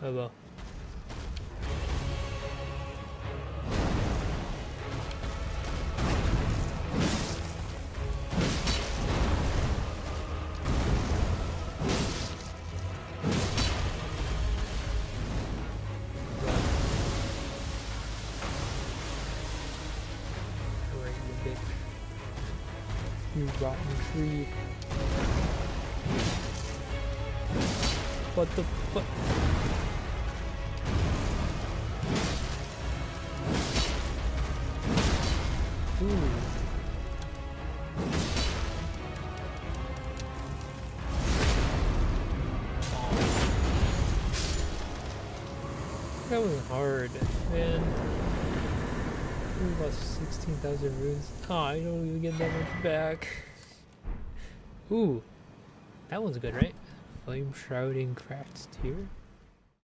Oh well. You rotten tree. What the fuck? Ooh. That was hard, man. We lost 16,000 runes. Oh, I don't even get that much back. Ooh, that one's good, right? Flame Shrouding Crafts tier.